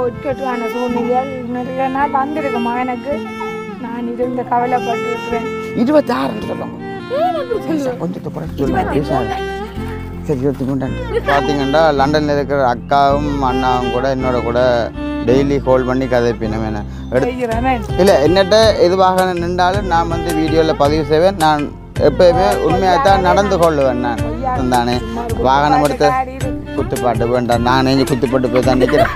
இக்கட்டான சூழ்நிலையால் நிறைய நாள் வந்திருக்கும் மகனுக்கு. நான் இருந்து கவலைப்பட்டிருக்கிறேன். 26 சொல்லுங்க. கொஞ்சம் சரி 23 பார்த்தீங்கன்னா லண்டனில் இருக்கிற அக்காவும் அண்ணாவும் கூட என்னோட கூட டெய்லி கால் பண்ணி கதைப்பினேன். இல்லை என்னட்ட எதுவாக நின்றாலும் நான் வந்து வீடியோவில் பதிவு செய்வேன். நான் எப்பயுமே உண்மையாக தான் நடந்து கொள்ளுவேன். நான் தானே வாகனம் எடுத்து குத்துப்பாட்டு வேண்டாம், நான் நெஞ்சு குத்துப்பாட்டு போய் தான் நிற்கிறேன்.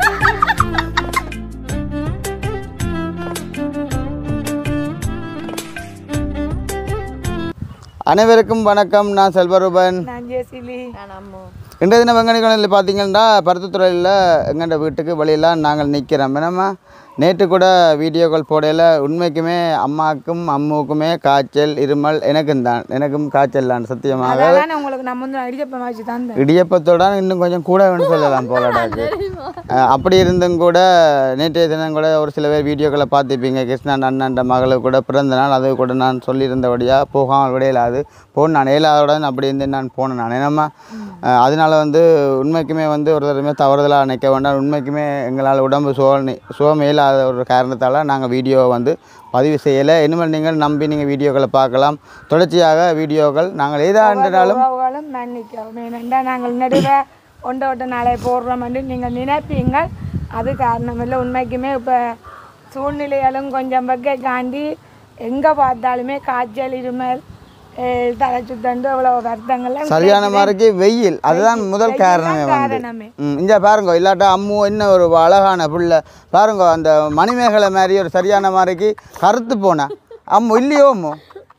அனைவருக்கும் வணக்கம். நான் செல்வரூபன். இன்றைய தினம் வெங்கனிகளில் பார்த்தீங்கன்னா பருத்தித்துறையில் எங்கள்ட வீட்டுக்கு வழியெல்லாம் நாங்கள் நிற்கிறோம். என்னம்மா நேற்று கூட வீடியோக்கள் போடையில் உண்மைக்குமே அம்மாவுக்கும் அம்முக்குமே காய்ச்சல் இருமல் எனக்கும் காய்ச்சல் தான் சத்தியமாக. இடியப்பத்தோட இன்னும் கொஞ்சம் கூட வேணும் சொல்லலாம் போலடாக்கு. அப்படி இருந்தும் கூட நேற்றைய தினம் கூட ஒரு சில பேர் வீடியோக்களை பார்த்துப்பீங்க. கிருஷ்ணன் அண்ணன் மகளுக்கு கூட பிறந்த நாள், அது கூட நான் சொல்லியிருந்தபடியாக போகாமல் விடையிலாது நான் ஏழாவதுடன் அப்படி இருந்து நான் போனேன். நான் என்னம்மா அதனால் வந்து உண்மைக்குமே வந்து ஒரு தடவை தவறுதலாக நினைக்க வேண்டாம். உண்மைக்குமே எங்களால் உடம்பு சுகம் இயலாத ஒரு காரணத்தால் நாங்கள் வீடியோவை வந்து பதிவு செய்யலை. இனிமேல் நீங்கள் நம்பி நீங்கள் வீடியோக்களை பார்க்கலாம். தொடர்ச்சியாக வீடியோக்கள் நாங்கள் ஏதாண்டாலும் மன்னிக்கவும். ஏனென்றா நாங்கள் நடுவே ஒன்ற நாளை போடுறோம் என்று நீங்கள் நினைப்பீங்கள். அது காரணம் இல்லை. உண்மைக்குமே இப்போ சூழ்நிலையாலும் கொஞ்சம் பக்கை காண்டி எங்கே பார்த்தாலுமே காய்ச்சல் இருமல் தலை சுத்தண்டு அவ்வளோ வருத்தங்கள்லாம் சரியான மாதிரிக்கு வெயில். அதுதான் முதல் காரணமே. இங்கே பாருங்க, இல்லாட்டா அம்மு என்ன ஒரு அழகான பிள்ளை பாருங்க. அந்த மணிமேகலை மாதிரி ஒரு சரியான மாதிரிக்கு கருத்து போனா அம்மு இல்லையோ? அம்மு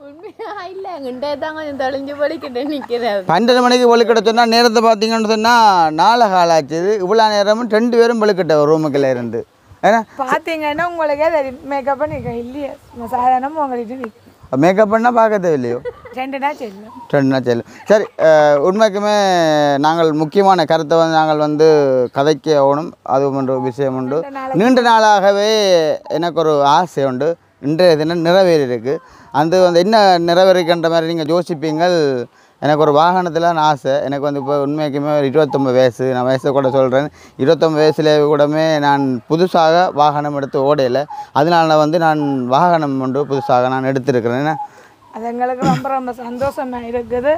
12 மணிக்கு ஒழுக்கிட்ட சொன்னால் நேரத்தை பார்த்தீங்கன்னு சொன்னால் 4 காலாச்சு. இவ்வளோ நேரமும் 2 பேரும் ஒழுக்கிட்ட வருமுக்கில் இருந்து ஏன்னா பார்த்தீங்கன்னா உங்களுக்கே மேக்கப் பண்ணி இல்லையா சாதாரணமாக உங்களுக்கு மேக்கப் பண்ணால் பார்க்க தேவையில்லையோ? 2 நாள் செல்லும். சரி, உண்மைக்குமே நாங்கள் முக்கியமான கருத்தை வந்து நாங்கள் வந்து கதைக்க ஆகணும். அது ஒன்று விஷயம் உண்டு. நீண்ட நாளாகவே எனக்கு ஒரு ஆசை உண்டு. இன்றைய தினம் நிறைவேறியிருக்கு. அது வந்து என்ன நிறைவேறிக்கின்ற மாதிரி நீங்கள் யோசிப்பீங்கள். எனக்கு ஒரு வாகனத்தில் ஆசை. எனக்கு வந்து இப்போ உண்மைக்குமே 29 வயசு. நான் வயசை கூட சொல்கிறேன். 29 வயசுல கூடமே நான் புதுசாக வாகனம் எடுத்து ஓடையில். அதனால வந்து நான் வாகனம் ஒன்று புதுசாக நான் எடுத்திருக்கிறேன். அது எங்களுக்கு ரொம்ப ரொம்ப சந்தோஷமாக இருக்குது.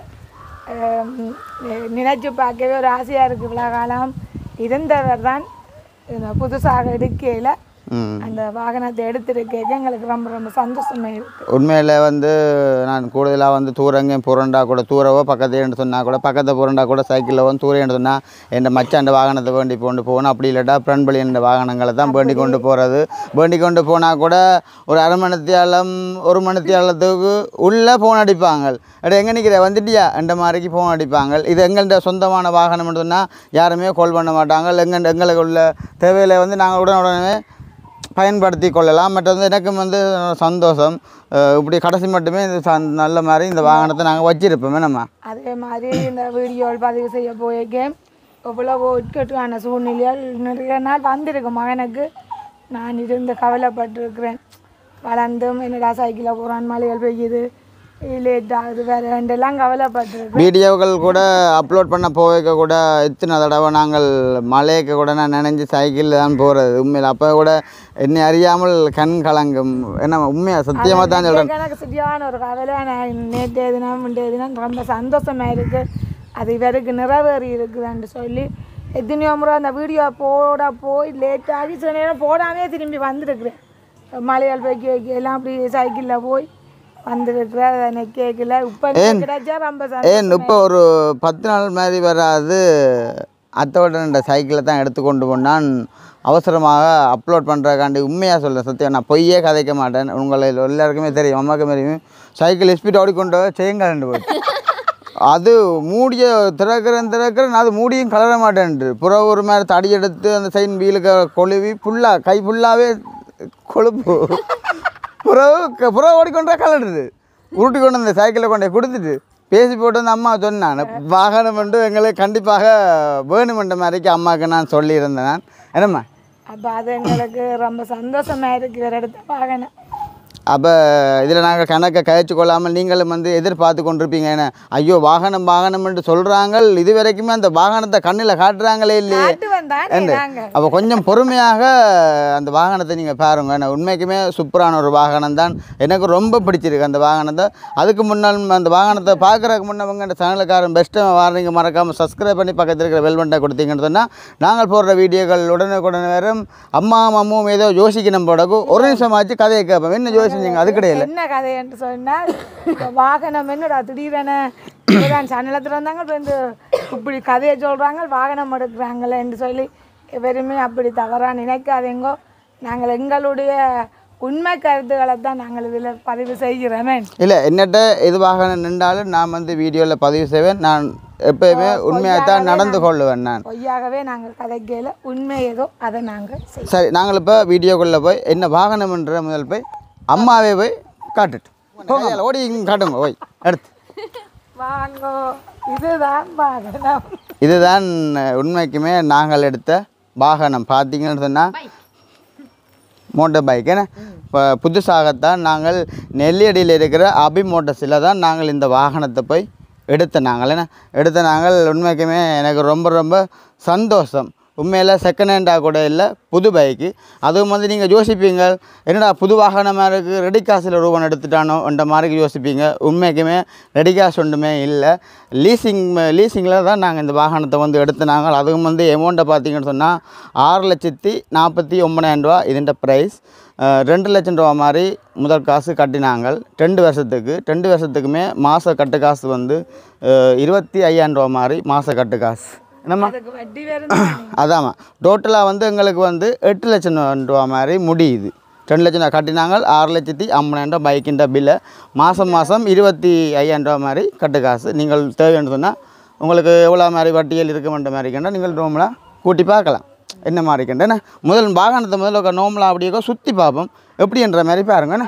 நினைச்சு பார்க்கவே ஒரு ஆசையாக இருக்குது. இவ்வளோ காலம் இருந்தவர் தான் புதுசாக எடுக்கையில் அந்த வாகனத்தை எடுத்துருக்கேன். எங்களுக்கு ரொம்ப ரொம்ப சந்தோஷமாக இருக்குது. உண்மையில் வந்து நான் கூடுதலாக வந்து தூரங்கையும் புரண்டா கூட தூரவோ பக்கத்துலேன்னு சொன்னால் கூட பக்கத்தை புரண்டா கூட சைக்கிளில் வந்து தூரேன்னு சொன்னால் என் மச்சாண்ட வாகனத்தை வேண்டி கொண்டு போகணும். அப்படி இல்லாட்டா ஃப்ரெண்ட் என்ற வாகனங்களை தான் வேண்டி கொண்டு போகிறது. வேண்டி கொண்டு போனால் கூட ஒரு அரை மணித்தியாலம் 1 மணித்தியாலத்துக்கு உள்ளே ஃபோன் அடிப்பாங்க. அப்படி எங்கே நிற்கிற வந்துட்டியா என்ற மாதிரிக்கு ஃபோன் அடிப்பாங்க. இது எங்கள்கிட்ட சொந்தமான வாகனம்னு சொன்னால் யாருமே கால் பண்ண மாட்டாங்க. எங்களுக்கு உள்ள தேவையில்லை வந்து நாங்கள் உடனே பயன்படுத்தி கொள்ளலாம். மற்ற வந்து எனக்கும் வந்து சந்தோஷம். இப்படி கடைசி மட்டுமே இந்த நல்ல மாதிரி இந்த வாகனத்தை நாங்கள் வச்சிருப்போமே. நம்ம அதே மாதிரி இந்த வீடியோவில் பதிவு செய்ய போயிருக்கேன். எவ்வளவோ இக்கட்டான சூழ்நிலையால் நிறைய நாள் வந்திருக்கும் மகனுக்கு. நான் இருந்து கவலைப்பட்டிருக்கிறேன். வளர்ந்தும் என்னடா சைக்கிளில் போகிறான், மழைகள் பெய்யுது, லேட் ஆகுது, வேறு ரெண்டெல்லாம் கவலைப்பட்டிருக்கு. வீடியோக்கள் கூட அப்லோட் பண்ண போக கூட எத்தனை தடவை நாங்கள் மழைக்கு கூட நான் நினைஞ்சு சைக்கிளில் தான் போகிறது உண்மையில். அப்போ கூட என்னை அறியாமல் கண் கலங்கும். என்ன உண்மையாக சத்தியமாக தான் சொல்கிறேன். எனக்கு சரியான ஒரு கவலை. நான் நேற்றைய தினம் இன்றைய தினம் ரொம்ப சந்தோஷமாக இருக்குது. அது இவருக்கு நிறைவேறி இருக்குதுன்னு சொல்லி எத்தனையோ முறை அந்த வீடியோ போய் லேட்டாகி சில நேரம் போடாமே திரும்பி வந்துருக்குறேன். மலையாள் வைக்க எல்லாம் அப்படி சைக்கிளில் போய் வந்துருக்குறேன். கேட்கல இப்போ கிடைச்சா ரொம்ப இப்போ ஒரு 10 நாள் மாதிரி வராது. அத்தோட சைக்கிளை தான் எடுத்து கொண்டு போனான் அவசரமாக அப்லோட் பண்ணுறக்காண்டி. உண்மையாக சொல்கிறேன் சத்தியம், நான் பொய்யே கதைக்க மாட்டேன். உங்களை எல்லாருக்குமே தெரியும், அம்மாவுக்கு தெரியும். சைக்கிள் ஸ்பீட் ஓடிக்கொண்டு செய்யுங்க போய் அது மூடிய திறக்கிறேன் அது மூடியும் கலர மாட்டேன்ட்டு புற ஒரு மாதிரி தடி எடுத்து அந்த சைன் வீலுக்கு கொழுவி ஃபுல்லாக கை ஃபுல்லாகவே கொழுப்பு புற ஓடிக்கொண்டா கலடுது. உருட்டி கொண்டு அந்த சைக்கிளை கொண்டே கொடுத்துட்டு பேசி போட்டு வந்து அம்மா சொன்னான் வாகனம் வந்து எங்களை கண்டிப்பாக வேணுமென்ற மாதிரிக்கு அம்மாவுக்கு நான் சொல்லியிருந்தேன். நான் என்னம்மா அப்போ அது எங்களுக்கு ரொம்ப சந்தோஷமாக இருக்குது. வேறு இடத்த வாகனம் அப்போ இதில் நாங்கள் கணக்கை கழிச்சு கொள்ளாமல் நீங்களும் வந்து எதிர்பார்த்து கொண்டிருப்பீங்க. என்ன ஐயோ வாகனம்னு சொல்கிறாங்க, இது வரைக்குமே அந்த வாகனத்தை கண்ணில் காட்டுறாங்களே இல்லையே தானே நாங்கள் அப்போ கொஞ்சம் பொறுமையாக அந்த வாகனத்தை நீங்கள் பாருங்க. நான் உண்மைக்குமே சூப்பரான ஒரு வாகனம் தான், எனக்கு ரொம்ப பிடிச்சிருக்கு அந்த வாகனத்தை. அதுக்கு முன்னால் அந்த வாகனத்தை பார்க்குறதுக்கு முன்னவங்க அந்த சேனலுக்காரன் பெஸ்ட்டாக வாரீங்க, மறக்காமல் சப்ஸ்கிரைப் பண்ணி பக்கத்தில் இருக்கிற பெல் பட்டனை கொடுத்தீங்கன்னு சொன்னால் நாங்கள் போடுற வீடியோக்கள் உடனுக்குடனே வேறும். அம்மாவும் ஏதோ யோசிக்கணும் போடக்கும் ஒரு நிமிஷம் ஆச்சு கதையை கேட்போம். என்ன யோசிச்சிங்க? அது கிடையாது. என்ன கதை என்று சொன்னால் வாகனம் என்னடா திடீரென சன்னலத்தில் வந்தாங்க, இப்போ இந்த இப்படி கதையை சொல்கிறாங்க, வாகனம் எடுக்கிறாங்களே என்று சொல்லி வெறுமே அப்படி தவறாக நினைக்காதீங்கோ. நாங்கள் எங்களுடைய உண்மை கருத்துக்களை தான் நாங்கள் இதில் பதிவு செய்கிறோமே. இல்லை, என்னட்ட எது வாகனம் நின்றாலும் நான் வந்து வீடியோவில் பதிவு செய்வேன். நான் எப்பயுமே உண்மையாகத்தான் நடந்து கொள்ளுவேன். நான் பொய்யாகவே நாங்கள் கதைக்கையில் உண்மை ஏதோ அதை நாங்கள் சரி. நாங்கள் இப்போ வீடியோக்குள்ளே போய் என்ன வாகனம்ன்ற முதல் போய் அம்மாவே போய் காட்டுட்டு போங்க, ஓடி காட்டுங்க போய் எடுத்து வாங்கோ. இதுதான் வாகனம். இதுதான் உண்மைக்குமே நாங்கள் எடுத்த வாகனம். பார்த்தீங்கன்னு சொன்னால் மோட்டர் பைக். ஏன்னா இப்போ புதுசாகத்தான் நாங்கள் நெல்லியடியில் இருக்கிற அபி மோட்டர்ஸில் தான் நாங்கள் இந்த வாகனத்தை போய் எடுத்த நாங்கள் உண்மைக்குமே எனக்கு ரொம்ப ரொம்ப சந்தோஷம். உண்மையில் செகண்ட் ஹேண்டாக கூட இல்லை, புது பைக்கு. அதுவும் வந்து நீங்கள் யோசிப்பீங்க, என்னடா புது வாகனமாக இருக்குது, ரெடி காசில் ரூபாய் எடுத்துட்டானோ என்ற மாதிரி யோசிப்பீங்க. உண்மைக்குமே ரெடி காசு ஒன்றுமே இல்லை, லீசிங்கில் தான் நாங்கள் இந்த வாகனத்தை வந்து எடுத்துனாங்க. அதுவும் வந்து அமௌண்ட்டை பார்த்தீங்கன்னு சொன்னால் 6,49,000 ரூபா இதுன்ற ப்ரைஸ். 2 லட்சம் ரூபா மாதிரி முதல் காசு கட்டினாங்க 2 வருஷத்துக்கு. 2 வருஷத்துக்குமே மாத கட்டு காசு வந்து 25,000 ரூபா மாதிரி மாத கட்டு காசு. என்னம்மா? அதாம்மா டோட்டலாக வந்து எங்களுக்கு வந்து 8 லட்சம் ரூபா மாதிரி முடியுது. 2 லட்சம் ரூபா கட்டினாங்க, 6,50,000 ரூபா பைக்கின்ற பில்லை. மாதம் 25,000 ரூபா மாதிரி கட்டு காசு. நீங்கள் தேவைன்னு சொன்னால் உங்களுக்கு எவ்வளோ மாதிரி வட்டியல் இருக்குமென்ற மாதிரி கண்டா நீங்கள் நோம்பலாக கூட்டி பார்க்கலாம் என்ன மாதிரி கண்டேன்னா. முதல் வாகனத்தை முதல்ல நோம்பலாக அப்படியே சுற்றி பார்ப்போம் எப்படின்ற மாதிரி பாருங்கண்ணா.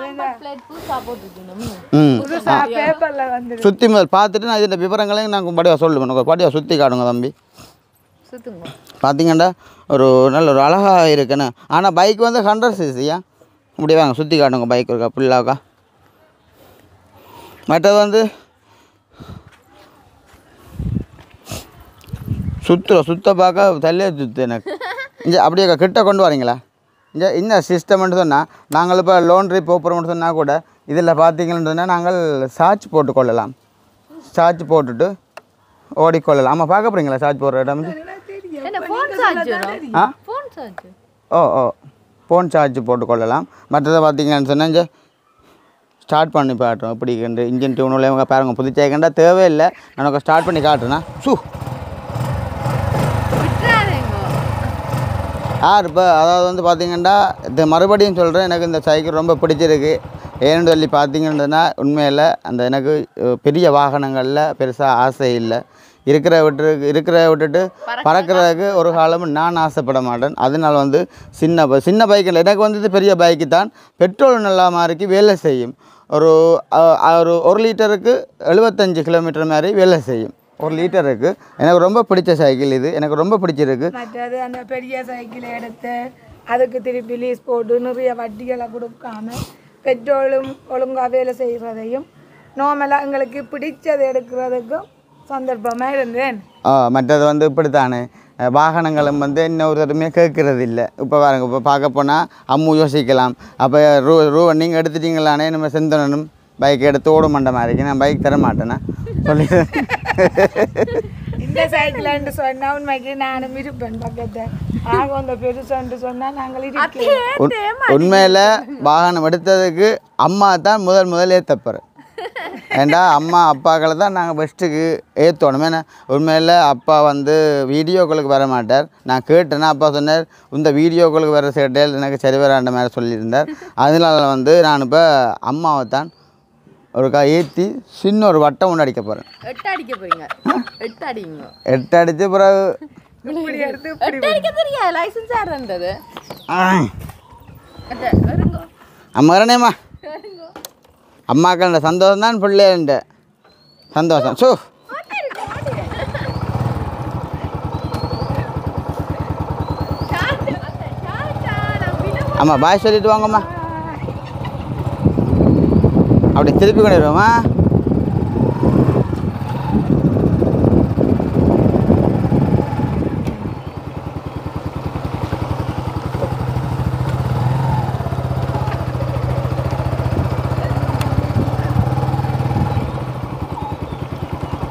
சுற்றி முதல் பார்த்துட்டு நான் இதில் விவரங்களையும் நாங்கள் படிவாக சொல்லுவேன். படிவாக சுற்றி காட்டுங்க தம்பி. பார்த்தீங்கண்டா ஒரு நல்ல ஒரு அழகாக இருக்குண்ணே. ஆனால் பைக் வந்து 100cc. இப்படி வாங்க சுற்றி காட்டுங்க பைக் இருக்கா ஃபுல்லாக்கா. மற்றது வந்து சுத்த பார்க்க தள்ளியே சுற்று எனக்கு. இங்கே அப்படியே கிட்ட கொண்டு வரீங்களா? இங்கே என்ன சிஸ்டம்னு சொன்னால் நாங்கள் இப்போ லோன்ட்ரி போகிறோம்னு சொன்னால் கூட இதில் பார்த்தீங்கன்னு சொன்னால் நாங்கள் சார்ஜ் போட்டுக்கொள்ளலாம். சார்ஜ் போட்டுட்டு ஓடிக்கொள்ளலாம். ஆமாம், பார்க்க போகிறீங்களா சார்ஜ் போடுற இடம்? ஃபோன் சார்ஜ் போட்டுக்கொள்ளலாம். மற்றதை பார்த்தீங்கன்னு சொன்னால் இங்கே ஸ்டார்ட் பண்ணி காட்டுறோம். இப்படி இன்ஜின் டியூனில் இவங்க பாருங்கள் புதுச்சாய்க்கண்டா தேவையில்லை. நான் ஸ்டார்ட் பண்ணி காட்டுறேன்னா இப்போ அதாவது வந்து பார்த்திங்கன்னா இது மறுபடியும் சொல்கிறேன், எனக்கு இந்த சைக்கிள் ரொம்ப பிடிச்சிருக்கு. ஏன்னு சொல்லி பார்த்தீங்கன்னா உண்மையில் அந்த எனக்கு பெரிய வாகனங்களில் பெருசாக ஆசை இல்லை. இருக்கிற விட்டுட்டு பறக்கிறதுக்கு ஒரு காலமும் நான் ஆசைப்பட மாட்டேன். அதனால வந்து சின்ன பைக்கில் எனக்கு வந்து பெரிய பைக்கு தான். பெட்ரோல் நல்லா மாதிரிக்கு வேலை செய்யும். ஒரு லிட்டருக்கு 75 கிலோமீட்டர் மாதிரி வேலை செய்யும். 1 லிட்டருக்கு. எனக்கு ரொம்ப பிடிச்ச சைக்கிள் இது, எனக்கு ரொம்ப பிடிச்சிருக்கு. மற்றது அந்த பெரிய சைக்கிளை எடுத்து அதுக்கு திருப்பி லீஸ் போட்டு நிறைய வட்டிகளை கொடுக்காம பெட்ரோலும் ஒழுங்காக வேலை செய்கிறதையும் நார்மலாக எங்களுக்கு பிடிச்சதை எடுக்கிறதுக்கும் சந்தர்ப்பமாக இருந்தேன். மற்றது வந்து இப்படித்தானே வாகனங்களும் வந்து இன்னொருத்தருமே கேட்கறது இல்லை. இப்போ பாருங்க, இப்போ பார்க்க போனால் அம்மு யோசிக்கலாம். அப்போ நீங்கள் எடுத்துட்டீங்களானே நம்ம செந்தனனும் பைக் எடுத்து ஓட மாட்ட மாதிரி நான் பைக் தர மாட்டேன்னா சொல்லி இந்த சைக்கிள்னு சொன்னால் உண்மைக்கு நானும் இருப்பேன் பக்கத்தை. ஆக அந்த பெருசுன்னு சொன்னால் நாங்கள் உண்மையில் வாகனம் எடுத்ததுக்கு அம்மா தான் முதல் ஏற்றப்போகிறேன். ஏண்டா அம்மா அப்பாக்களை தான் நாங்கள் ஃபஸ்ட்டுக்கு ஏற்றணும். ஏன்னா உண்மையில் அப்பா வந்து வீடியோக்களுக்கு வர மாட்டார். நான் கேட்டேன்னா அப்பா சொன்னார் இந்த வீடியோக்களுக்கு வர சேட்டையில் எனக்கு சரி வராண்ட மாதிரி சொல்லியிருந்தார். அதனால வந்து நான் இப்போ அம்மாவை தான் ஒரு ஏற்றி சின்ன ஒரு வட்டம் ஒன்று அடிக்க போகிறேன். 8 அடிக்க போறீங்க? 8 அடிங்க. 8 அடித்து பிறகு லைசன்ஸ் யாருன்றது அம்மா வரனேம்மா. அம்மாக்கள் சந்தோஷம் தான் பிள்ளைன்ற சந்தோஷம். அம்மா பாய் சொல்லிட்டு வாங்கம்மா. அப்படி திருப்பி கொண்டு வருவோம்மா.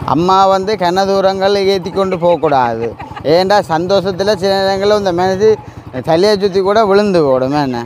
அம்மா வந்து கன தூரங்கள் ஏற்றி கொண்டு போகக்கூடாது. ஏன்டா சந்தோஷத்தில் சில நேரங்களில் இந்த மனசு தலையை சுற்றி கூட விழுந்து போடுமே என்ன.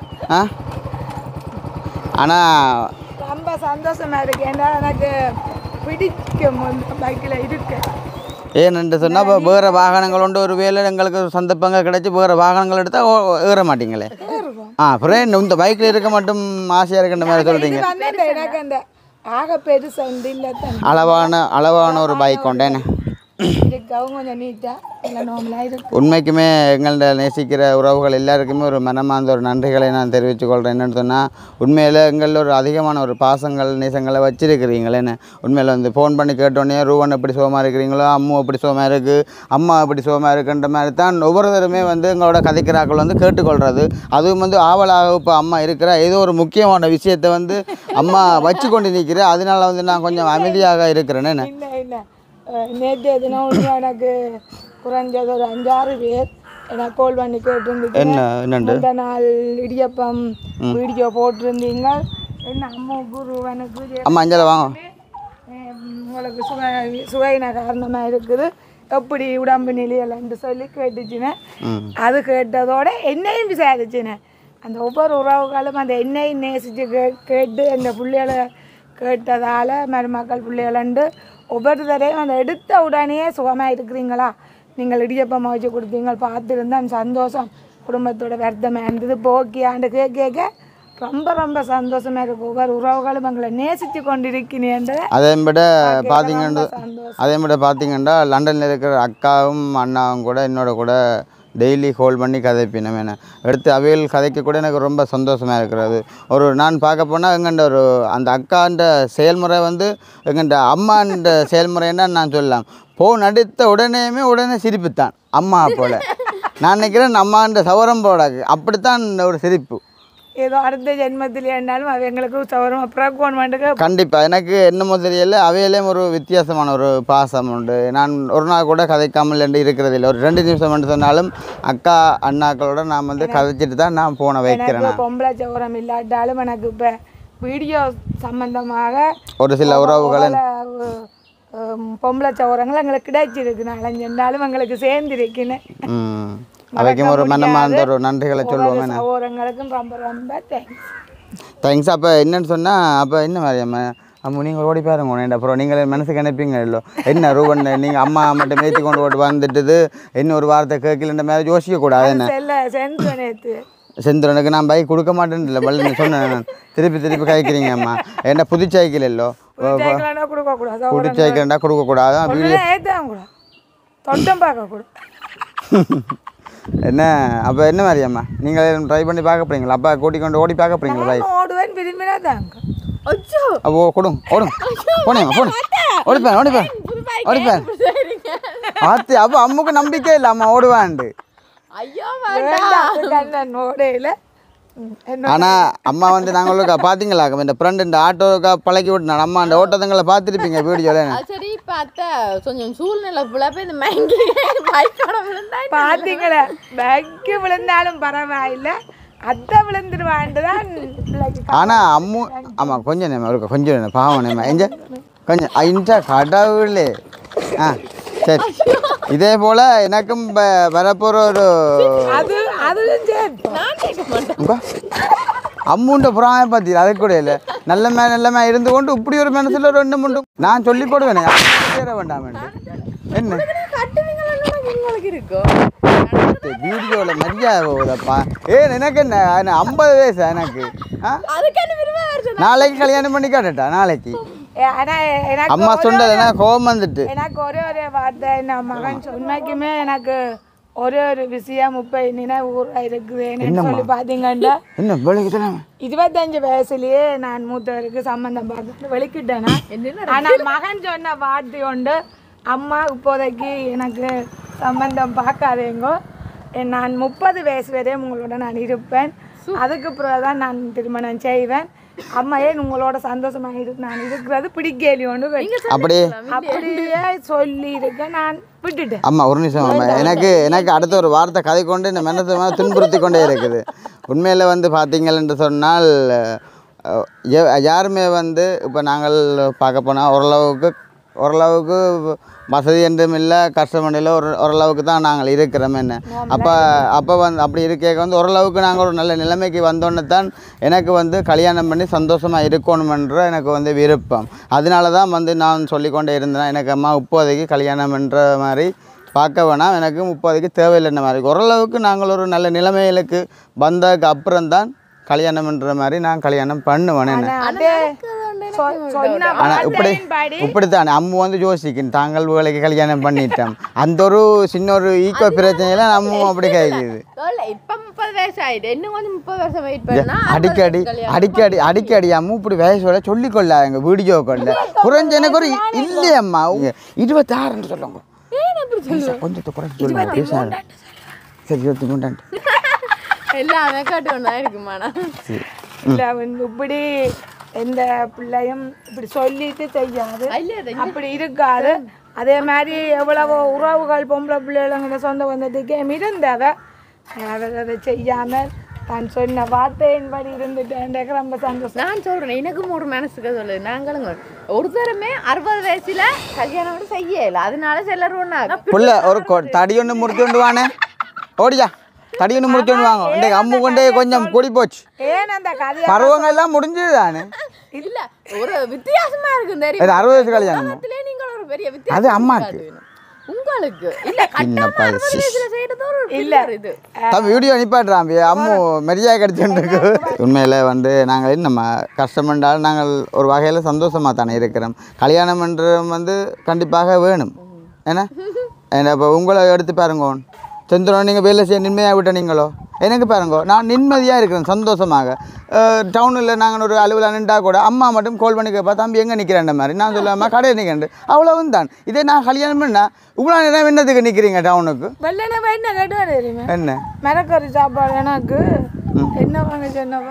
ஆனால் ரொம்ப சந்தோஷமா இருக்கு. ஏன்னா எனக்கு பிடிக்கும் பைக்கில் இருக்கு. ஏன்னு சொன்னால் இப்போ வேறு வாகனங்கள் உண்டு, ஒரு வேலை எங்களுக்கு சந்தர்ப்பங்கள் கிடச்சி வேறு வாகனங்கள் எடுத்தால் ஏற மாட்டீங்களே. அப்புறம் இந்த பைக்கில் இருக்க மட்டும் ஆசையாக இருக்கின்ற மாதிரி சொல்கிறீங்க. எனக்கு அந்த ஆக பெருசு வந்து இல்லை, அளவான ஒரு பைக் கொண்டேன்னு கொஞ்சம் நீட்டாக எல்லாம் நார்மலாக இருக்கு. உண்மைக்குமே எங்கள்ட நேசிக்கிற உறவுகள் எல்லாருக்குமே ஒரு மனமார்ந்த ஒரு நன்றிகளை நான் தெரிவித்துக் கொள்கிறேன். என்னென்னு சொன்னால் உண்மையில் எங்களில் ஒரு அதிகமான ஒரு பாசங்கள் நேசங்களை வச்சிருக்கிறீங்களேன்னு. உண்மையில் வந்து ஃபோன் பண்ணி கேட்டோன்னே ரூவன் எப்படி சுகமாக இருக்கிறீங்களோ, அம்மு எப்படி சுகமாக இருக்குது, அம்மா எப்படி சுகமாக இருக்குன்ற மாதிரி தான் ஒவ்வொருத்தருமே வந்து எங்களோட கதைக்கிறாக்கள் வந்து கேட்டுக்கொள்கிறது. அதுவும் வந்து ஆவலாக இப்போ அம்மா இருக்கிற ஏதோ ஒரு முக்கியமான விஷயத்தை வந்து அம்மா வச்சு கொண்டு நிற்கிறேன். அதனால வந்து நான் கொஞ்சம் அமைதியாக இருக்கிறேன்னு. இல்லை இல்லை, நேற்று தினம் எனக்கு குறைஞ்சது ஒரு 5-6 பேர் எனக்கு கால் பண்ணி கேட்டுருந்துச்சு. இந்த நாள் இடியப்பம் வீடியோ போட்டிருந்தீங்க, என்ன அம்மாவுக்கு ரூவனுக்கு அம்மா அஞ்சலை வாங்க, உங்களுக்கு சுவையின காரணமாக இருக்குது, எப்படி உடம்பு நிலையலன்னு சொல்லி கேட்டுச்சுனேன். அது கேட்டதோட என்னையும் விசாரிச்சுனேன். அந்த ஒவ்வொரு உறவுகளும் அந்த என்னையும் நேசித்து கேட்டு அந்த பிள்ளைகளை கேட்டதால் மருமக்கள் பிள்ளைகளண்டு ஒவ்வொருத்தரையும் அந்த எடுத்த உடனே சுகமாக இருக்கிறீங்களா, நீங்கள் இடியப்பமாக வச்சு கொடுத்தீங்க பார்த்துருந்தேன், சந்தோஷம் குடும்பத்தோட வருத்தமாக இருந்தது போக்கியாண்டு கேட்க ரொம்ப ரொம்ப சந்தோஷமாக இருக்குது. ஒவ்வொரு உறவுகளும் எங்களை நேசித்து கொண்டிருக்கிறேன். அதே விட பார்த்தீங்கன்னா லண்டனில் இருக்கிற அக்காவும் அண்ணாவும் கூட என்னோட கூட டெய்லி ஹோல்ட் பண்ணி கதைப்பினோம். என்ன எடுத்து அவையில் கதைக்க கூட எனக்கு ரொம்ப சந்தோஷமாக இருக்கிறது. ஒரு நான் பார்க்க போனால் எங்கண்ட ஒரு அந்த அக்காண்ட செயல்முறை வந்து எங்கண்ட அம்மாண்ட செயல்முறைன்னா நான் சொல்லலாம். நடித்த உடனே சிரிப்புத்தான் அம்மா போல். நான் நினைக்கிறேன் அம்மாண்ட சவரம் போடாது அப்படித்தான் ஒரு சிரிப்பு. ஏதோ அடுத்த ஜென்மத்தில் இருந்தாலும் அவை எங்களுக்கு சவரம் அப்புறம் கவர்மெண்ட்டுக்கு கண்டிப்பாக எனக்கு என்ன தெரியல. அவையிலேயும் ஒரு வித்தியாசமான ஒரு பாசம் உண்டு. நான் ஒரு நாள் கூட கதைக்காமல் இருக்கிறது இல்லை. ஒரு 2 நிமிஷம் சொன்னாலும் அக்கா அண்ணாக்களோட நான் வந்து கதைச்சிட்டு தான் நான் போன வைக்கிறேன். பொம்பளை சவரம் இல்லாட்டாலும் எனக்கு இப்போ வீடியோ சம்பந்தமாக ஒரு சில உறவுகளின் பொம்பளை சவரங்கள் எங்களுக்கு கிடைச்சிருக்கு. 4-5 எங்களுக்கு சேர்ந்துருக்குன்னு அவைக்கும் ஒரு மனமார்ந்த ஒரு நன்றிகளை சொல்லுவோம். சகோதரங்களுக்கும் ரொம்ப ரொம்ப தேங்க்ஸ். அப்போ என்னன்னு சொன்னால் அப்போ என்ன மாதிரியாம்மா அம்மா நீங்கள் ஓடி பாருங்க, அப்புறம் நீங்கள் மனசுக்கு நினைப்பீங்க இல்லோ என்ன ரூபன் நீங்கள் அம்மா மட்டும் மேய்ச்சி கொண்டு ஓட்டு வந்துட்டுது இன்னும் ஒரு வார்த்தை கேட்கலன்ற மாதிரி யோசிக்கக்கூடாது. என்ன செந்துரனுக்கு நான் பைக் கொடுக்க மாட்டேன்னு இல்லை, பள்ளி சொன்னேன் நான். திருப்பி கைக்கிறீங்க அம்மா, என்ன புது சைக்கிள் இல்லோ, புது சைக்கிள்டா கொடுக்கக்கூடாது, என்ன அப்போ என்ன மாதிரி அம்மா நீங்கள் ட்ரை பண்ணி பார்க்க போறீங்களா? அப்பா கூட்டிக்கொண்டு ஓடி பார்க்க போறீங்களா பைக்? ஓடுவேன் விரும்பினா தாங்க. அப்போ ஓடும் போனேம்மா ஓடிப்பேன் பார்த்து. அப்போ அம்முக்கு நம்பிக்கை இல்லை அம்மா ஓடுவான்ட்டு. ஓடையில ஆனால் அம்மா வந்து நாங்களும் பார்த்தீங்களா இந்த ஃப்ரெண்டு இந்த ஆட்டோக்கா பழக்கி விட்டு அம்மா அந்த ஓட்டத்துங்களை பார்த்துருப்பீங்க வீடியோவில். சரி பார்த்தா கொஞ்சம் சூழ்நிலை புலப்ப இந்த பார்த்தீங்களா பைக்கு விழுந்தாலும் பரவாயில்ல அத்தை விழுந்துருவான்ட்டுதான். ஆனால் அம்மு ஆமாம் கொஞ்சம் நேமா இருக்கா கொஞ்சம் பாவம் நேமா எஞ்ச கொஞ்சம் இன்ச்சா கடவுளே. சரி இதே போல் எனக்கும் வரப்போகிற ஒரு அம்முண்ட புறாமை பார்த்தீங்க அது கூட இல்லை. நல்ல இருந்து கொண்டு இப்படி ஒரு மனசில் 2-3 நான் சொல்லி போடுவேனே சேர வேண்டாம் என்ன வீடியோவில் மரியாதை போகுதப்பா. எனக்கு என்ன 50 வயசு எனக்கு. நாளைக்கு கல்யாணம் பண்ணி காட்டட்டா நாளைக்கு அம்மா சொன்னதுன்னா கோபம் வந்துட்டு. எனக்கு ஒரே வார்த்தை என் மகன் உண்மைக்குமே எனக்கு ஒரு விஷயம் 30 நினைவு இருக்குது. என்னன்னு சொல்லி பார்த்தீங்கன்னா 25 வயசுலயே நான் மூத்தவருக்கு சம்பந்தம் பார்த்து வெளிக்கிட்டேன்னா. ஆனால் மகன் சொன்ன வார்த்தை உண்டு, அம்மா இப்போதைக்கு எனக்கு சம்பந்தம் பார்க்காதேங்கோ, நான் 30 வயசு வரையும் உங்களோட நான் இருப்பேன், அதுக்கு பிறகு தான் நான் திருமணம் செய்வேன், அம்மா ஏன் உங்களோட சந்தோஷமாக நான் இருக்கிறது பிடிக்கலையோன்னு அப்படியே சொல்லி இருக்க நான் விட்டுட்டேன். அம்மா ஒரு நிமிஷம் எனக்கு அடுத்த ஒரு வார்த்தை கதை கொண்டு இந்த மனத்தை துன்புறுத்தி கொண்டே இருக்குது. உண்மையில் வந்து பார்த்தீங்கன்னு சொன்னால் யாருமே வந்து இப்போ நாங்கள் பார்க்க போனால் ஓரளவுக்கு ஓரளவுக்கு வசதி என்றும் இல்லை கஷ்டம் இல்லை ஓரளவுக்கு தான் நாங்கள் இருக்கிறோம் என்ன அப்போ வந்து அப்படி இருக்க வந்து ஓரளவுக்கு நாங்கள் ஒரு நல்ல நிலைமைக்கு வந்தோன்னு தான் எனக்கு வந்து கல்யாணம் பண்ணி சந்தோஷமாக இருக்கணுமென்ற எனக்கு வந்து விருப்பம். அதனால தான் வந்து நான் சொல்லிக்கொண்டே இருந்தேன் எனக்கு அம்மா இப்போதைக்கு கல்யாணம்ன்ற மாதிரி பார்க்க வேணாம், எனக்கு இப்போதைக்கு தேவையில்லைன்ற மாதிரி. ஓரளவுக்கு நாங்கள் ஒரு நல்ல நிலைமைகளுக்கு வந்ததுக்கு அப்புறம் தான் கல்யாணம்ன்ற மாதிரி நான் கல்யாணம் பண்ணுவேன். ஆனால் இப்படித்தான் அம்மு வந்து யோசிக்கணும் தாங்கள் வேலைக்கு கல்யாணம் பண்ணிட்டோம் அந்த ஒரு சின்ன ஒரு ஈக்கோ பிரச்சனையில நம்ம அப்படி கேட்குது. அடிக்கடி அம்மு இப்படி வயசோட சொல்லிக்கொள்ள எங்கள் வீடியோ கொள்ள குறைஞ்ச எனக்கு ஒரு இல்லையம்மா 26 சொல்லுங்க கொஞ்சத்தை குறைச்சி சொல்லுங்க பேசாது சரி 23 எல்லாமே காட்டுனா இருக்குமாண்ணா இல்லை இப்படி எந்த பிள்ளையும் இப்படி சொல்லிட்டு செய்யாது அப்படி இருக்காது. அதே மாதிரி எவ்வளவோ உறவுகள் பொம்பளை பிள்ளைகளோட சொந்த பந்தத்துக்கே இருந்தவ அதை செய்யாமல் தான் சொன்ன வார்த்தையின்படி இருந்துட்டு ரொம்ப சந்தோஷம். நான் சொல்றேன் எனக்கும் ஒரு மனசுக்கு சொல்லு நாங்களும் ஒரு தரமே 60 வயசுல கல்யாணம் கூட செய்யல அதனால சிலர் ஒண்ணா ஒரு தடி ஒன்று முடிச்சு கொண்டு வானே ஓடியா தடி ஒன்று முடிச்சு கொண்டு வாங்க இன்றைக்கு அம்மு கொண்டே கொஞ்சம் கூடி போச்சு பருவங்கள் எல்லாம் முடிஞ்சது தானே இல்ல ஒரு வித்தியாசமா இருக்கு தெரியும் 60 வயசு கல்யாணம் நீங்கள் ஒரு பெரிய அது வித்தியாசம் அம்மாக்கு உங்களுக்கு இல்ல கட்டமா 60 வயசுல செய்யறது ஒரு இல்ல இது தம்பி வீடியோ நிப்பாட்டுறான் அம்மு மெரியா கிடைச்சுருக்கு. உண்மையில் வந்து நாங்கள் நம்ம கஷ்டமென்றால் நாங்கள் ஒரு வகையில் சந்தோஷமாக தானே இருக்கிறோம். கல்யாணம் என்ற வந்து கண்டிப்பாக வேணும் ஏன்னா இப்போ உங்களை எடுத்து பாருங்க செந்துரம் நீங்கள் வேலை செய்ய நிம்மதியாக விட்ட நீங்களோ எனக்கு பாருங்க நான் நிம்மதியாக இருக்கிறேன் சந்தோஷமாக. டவுனில் நாங்கள் ஒரு அலுவலாக நின்றா கூட அம்மா மட்டும் கோல் பண்ணி கேட்பா தம்பி எங்கே நிற்கிறேன் மாதிரி நான் சொல்லாமல் கடையில் நிற்கிறேன் அவ்வளவும் தான். இதே நான் கல்யாணம் பண்ணால் இவ்வளோ நேரம் என்னத்துக்கு நிற்கிறீங்க டவுனுக்கு என்ன மிளகறி சாப்பாடு எனக்கு என்ன வாங்க சொன்னவா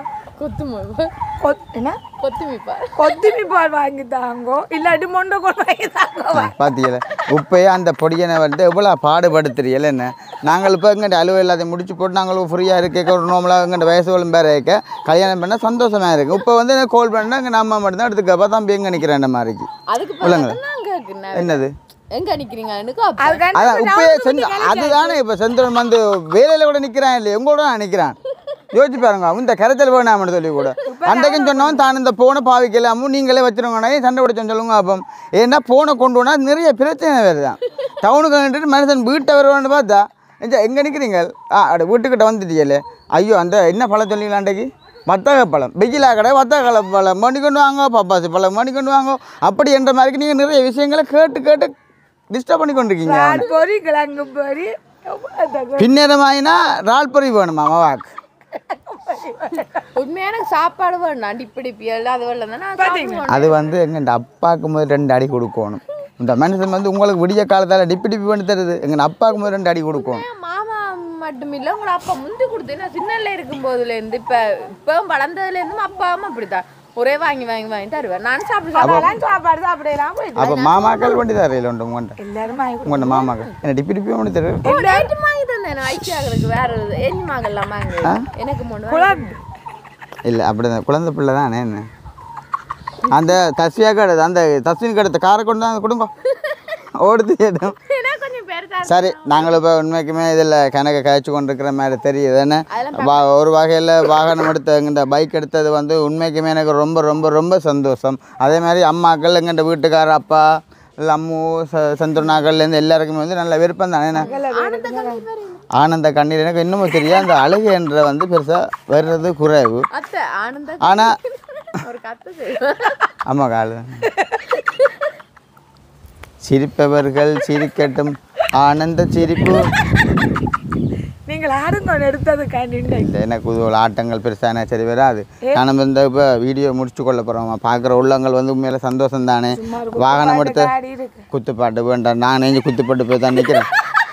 கொத்துமிப்பால் வாங்கி தாங்கோ இல்லாட்டி மொண்டை வாங்கி தாங்கோ பார்த்தீங்களா உப்பையே அந்த பொடியனை வந்து எவ்வளோ பாடுபடுத்துறீங்கள என்ன. நாங்கள் இப்போ எங்கிட்ட அலுவல் எல்லாத்தையும் முடிச்சு போட்டு நாங்களும் ஃப்ரீயாக இருக்க ஒரு நோம்பலாக எங்கிட்ட வயசுகளும் பேர இருக்க கல்யாணம் பண்ணால் சந்தோஷமாக இருக்குது. இப்போ வந்து எனக்கு கால் பண்ணால் எங்கள் நம்ம மட்டும்தான் எடுத்துக்கப்பா தம்பி எங்கே நிற்கிறேன் இந்த மாதிரிக்கு இல்லைங்களா என்னது எங்க நிக்கிறீங்க அதான் இப்பயே அதுதானே இப்போ செந்தூரன் வந்து வேலையில் கூட நிற்கிறான் இல்லையா உங்களோட தான் நிற்கிறான் யோசிச்சு பாருங்க இந்த கரைச்சல் வேணாம்னு சொல்லி கூட அன்றைக்குன்னு சொன்னவன் தான் இந்த போனை பாவிக்கலாமும் நீங்களே வச்சுருவோங்கண்ணா சண்டை பிடிச்சோன்னு சொல்லுங்க. அப்போ ஏன்னா போனை கொண்டு போனால் நிறைய பிரச்சனை வருதான். டவுனுக்கு வந்துட்டு மனுஷன் வீட்டை வருவான்னு பார்த்தா எங்கே நிற்கிறீங்க அப்படி வீட்டுக்கிட்ட வந்துட்டீங்களே ஐயோ அந்த என்ன பழம் சொல்லிங்களா அன்றைக்கு வத்தக பழம் வெயிலா கடை வத்தக பழம் மணி கொண்டு வாங்க பப்பாசி பழம் மணி கொண்டு வாங்க அப்படி என்ற மாதிரி நீங்கள் நிறைய விஷயங்களை கேட்டு டிஸ்டர்ப் பண்ணி கொண்டிருக்கீங்க. பின்னேரமாயினா ரால் பொறி வேணுமா வாக்கு உண்மையான சாப்பாடு வேணும் இப்படி அது வந்து எங்க அப்பாவுக்கு முதல் 2 அடி கொடுக்கணும். இந்த மனுஷன் வந்து உங்களுக்கு விடிய காலத்தால் டிப்பி பண்ணி தருது எங்கள் அப்பாவுக்கு முதல் 2 அடி கொடுக்கணும். மாமா மட்டும் இல்லை உங்களை அப்பா முந்தி கொடுத்தேன்னா சின்னல இருக்கும் போதுலேருந்து இப்போ வளர்ந்ததுலேருந்து அப்பாவும் அப்படித்தான் ஒரே வாங்கி தருவேன் நானும் சாப்பிடலாம். அப்போ மாமாக்கள் வண்டி தரையில் உண்டு உங்கள்கிட்ட மாமாக்கள் என்ன டிப்பி பண்ணி தருவேன் வாங்கி தந்தேன் ஐக்கியாங்களுக்கு வேற எஞ்சிமாங்கெல்லாம் வாங்க எனக்கு இல்லை அப்படிதான் குழந்தை பிள்ளை தானே என்ன அந்த தஸ்வியாக கிடையாது அந்த தஸ்வின் கிடைத்த காரை கொண்டு தான் கொடுங்க ஓடுது இடம். சரி நாங்கள் இப்போ உண்மைக்குமே இதில் கணக்கை காய்ச்சி கொண்டிருக்கிற மாதிரி தெரியுது என்ன ஒரு வகையில் வாகனம் இந்த பைக் எடுத்தது வந்து உண்மைக்குமே எனக்கு ரொம்ப ரொம்ப ரொம்ப சந்தோஷம். அதே மாதிரி அம்மாக்கள் எங்கிட்ட வீட்டுக்கார அப்பா இல்லை அம்மு செந்துருநாக்கள்லேருந்து எல்லாருக்குமே வந்து நல்ல விருப்பம் தானே. ஆனந்த கண்ணீர் எனக்கு இன்னமும் தெரியும் அந்த அழுகைன்ற வந்து பெருசாக வர்றது குறைவு. ஆனால் ஆமாம் காலு சிரிப்பவர்கள் சிரிக்கட்டும் ஆனந்த சிரிப்பு நீங்கள் ஆடுங்க எடுத்தது எனக்கு ஒரு ஆட்டங்கள் பெருசான சரி வராது. நான் இந்த இப்போ வீடியோ முடிச்சு கொள்ள போகிறோம் பார்க்குற உள்ளங்கள் வந்து உண்மையில சந்தோஷம் தானே. வாகனம் எடுத்து குத்துப்பாட்டு வேண்டாம் நான் நெஞ்சு குத்துப்பாட்டு போய் தான் நிற்கிறேன்.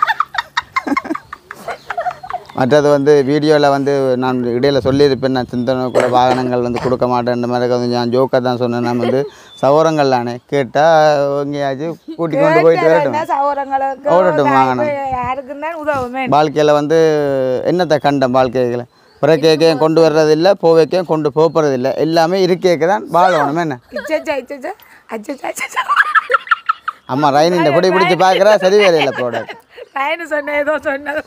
மற்றது வந்து வீடியோவில் வந்து நான் இடையில் சொல்லியிருப்பேன் நான் சிந்தனை கூட வாகனங்கள் வந்து கொடுக்க மாட்டேன்ற மாதிரி வந்து நான் ஜோக்காக தான் சொன்னேன். நான் வந்து சவரங்கள் தானே கேட்டால் எங்கேயாச்சும் கூட்டி கொண்டு போயிட்டு வரட்டும் ஓடட்டும் வாகனம். வாழ்க்கையில் வந்து என்னத்தை கண்டம் வாழ்க்கைகளை பிறக்கேக்கையும் கொண்டு வர்றதில்லை போவைக்கையும் கொண்டு போகிறதில்லை எல்லாமே இருக்கேக்கு தான் வாழணும் என்ன. அம்மா ரைன் இந்த பொடி பிடிச்சி பார்க்குறா சரி வேலையில் ப்ராடக்ட் ரைனு சொன்ன ஏதோ சொன்னது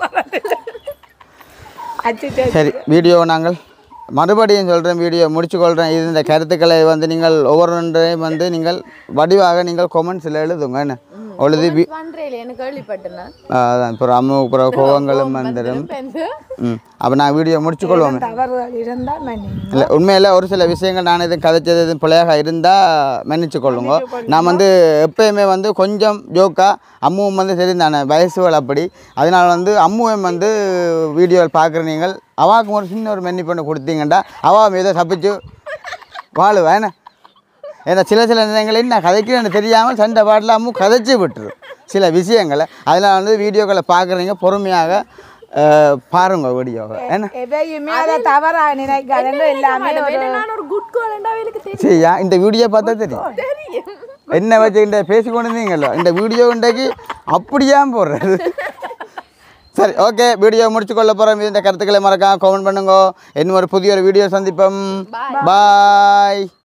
அச்சு சரி வீடியோ நாங்கள் மறுபடியும் சொல்கிறேன் வீடியோ முடிச்சுக்கொள்கிறேன் இது இந்த கருத்துக்களை வந்து நீங்கள் ஒவ்வொன்றையும் வந்து நீங்கள் வடிவாக நீங்கள் கொமெண்ட்ஸில் எழுதுங்க என்ன எழுதி பண்றேன் எனக்கு கேள்விப்பட்டேன் அதான் இப்போ அம்முக்கு கோவங்களும் வந்துடும் அப்போ நான் வீடியோ முடிச்சுக்கொள்வோம் தவறுகள் இருந்தால் இல்லை உண்மையில் ஒரு சில விஷயங்கள் நான் எதுவும் கதைச்சது எதுவும் பிள்ளையாக இருந்தால் மன்னிச்சு கொள்ளுங்க நான் வந்து எப்பயுமே வந்து கொஞ்சம் ஜோக்காக அம்முவும் வந்து தெரிந்தானே வயசுகள் அப்படி அதனால் வந்து அம்முவையும் வந்து வீடியோவில் பார்க்குற நீங்கள் அவாவுக்கு ஒரு சின்ன ஒரு மென்னி பண்ணி கொடுத்தீங்கண்டா அவள் ஏதோ தப்பிச்சு வாழுவேன் என்ன ஏன்னா சில நேரங்களில் நான் கதைக்கிறேன்னு தெரியாமல் சண்டை பாட்டில் அம்மு கதைச்சி விட்டுரும் சில விஷயங்களை அதனால் வந்து வீடியோக்களை பார்க்குறீங்க பொறுமையாக பாருங்க வீடியோவை ஏன்னா எதையுமே அதை தவறாக நினைக்காதன்னு எல்லாமே நான் ஒரு குட் கோலண்டா எனக்கு தெரியும் சரியா இந்த வீடியோ பார்த்தா தெரியும் என்ன வச்சுக்கிட்ட பேசிக்கொண்டு இருந்தீங்களோ இந்த வீடியோ இன்றைக்கு அப்படியா போடுறது சரி ஓகே வீடியோ முடிச்சுக்கொள்ள போகிறோம் இந்த கருத்துக்களை மறக்காம கமெண்ட் பண்ணுங்க இன்னும் ஒரு புதிய ஒரு வீடியோ சந்திப்போம் பாய்